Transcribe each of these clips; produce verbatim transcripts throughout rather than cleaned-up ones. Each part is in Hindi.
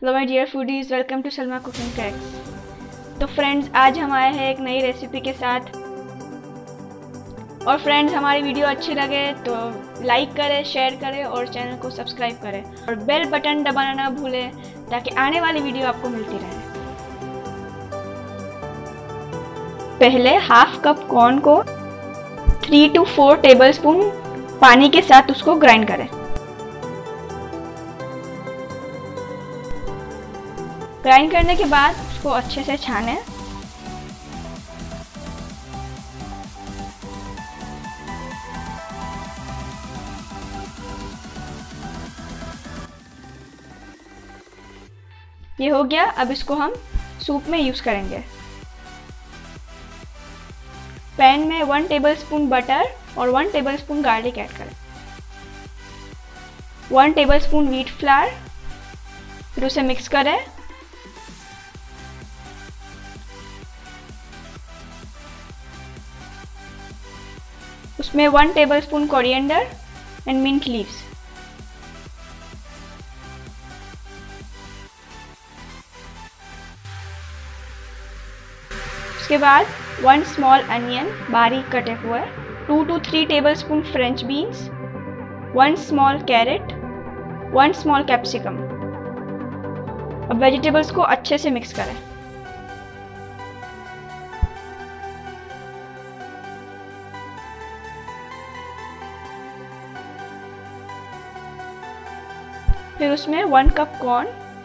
Hello my dear foodies, welcome to Salma cooking cracks. तो फ्रेंड्स, आज हम आए हैं एक नई रेसिपी के साथ। और फ्रेंड्स, हमारी वीडियो अच्छी लगे तो लाइक करें, शेयर करें और चैनल को सब्सक्राइब करें और बेल बटन दबाना ना भूलें ताकि आने वाली वीडियो आपको मिलती रहे। पहले हाफ कप कॉर्न को थ्री टू फोर टेबलस्पून पानी के साथ उसको ग्राइंड करें। ग्राइंड करने के बाद उसको अच्छे से छानें। ये हो गया। अब इसको हम सूप में यूज करेंगे। पैन में वन टेबलस्पून बटर और वन टेबलस्पून गार्लिक ऐड करें। वन टेबलस्पून व्हीट फ्लावर, फिर उसे मिक्स करें। उसमें one tablespoon coriander and mint leaves, उसके बाद वन स्मॉल अनियन बारीक कटे हुए, two to three tablespoon French beans, one small carrot, one small capsicum. अब वेजिटेबल्स को अच्छे से मिक्स करें। फिर उसमें one cup corn,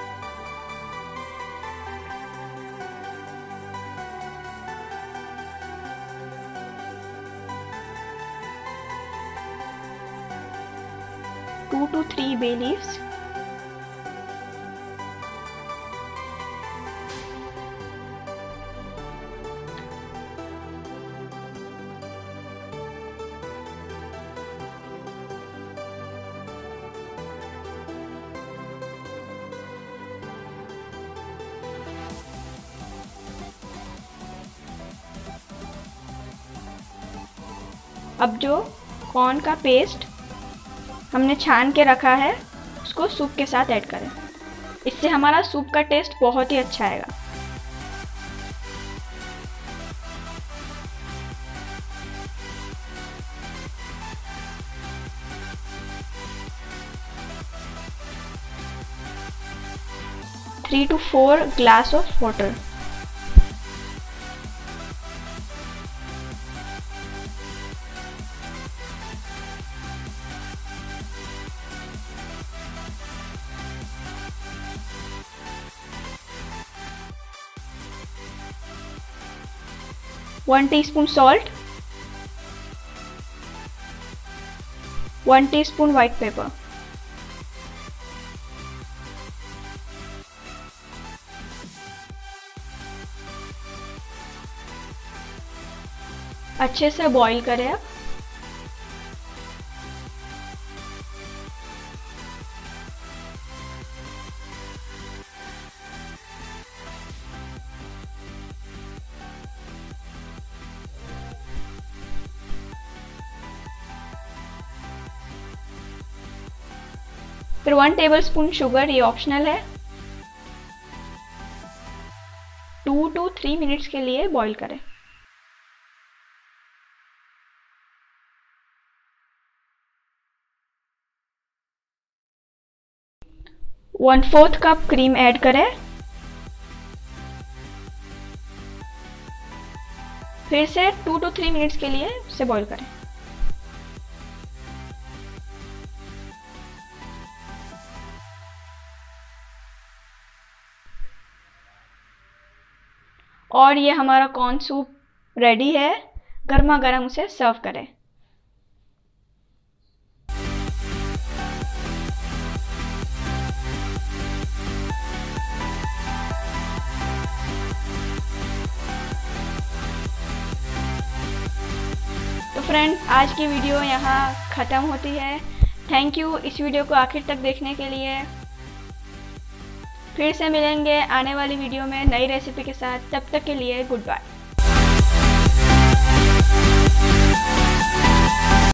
two to three bay leaves, अब जो कॉर्न का पेस्ट हमने छान के रखा है उसको सूप के साथ ऐड करें। इससे हमारा सूप का टेस्ट बहुत ही अच्छा आएगा। Three to four glass of water. One teaspoon salt, one teaspoon white pepper, अच्छे से बॉईल करें। अब फिर वन टेबलस्पून शुगर, ये ऑप्शनल है। टू टू थ्री मिनट्स के लिए बॉईल करें। One fourth cup cream add करें। फिर से टू टू थ्री मिनट्स के लिए इसे बॉईल करें। और ये हमारा कॉर्न सूप रेडी है। गर्मा गर्म उसे सर्व करें। तो फ्रेंड्स, आज की वीडियो यहाँ ख़त्म होती है। थैंक यू इस वीडियो को आखिर तक देखने के लिए। फिर से मिलेंगे आने वाली वीडियो में नई रेसिपी के साथ। तब तक के लिए गुड बाय।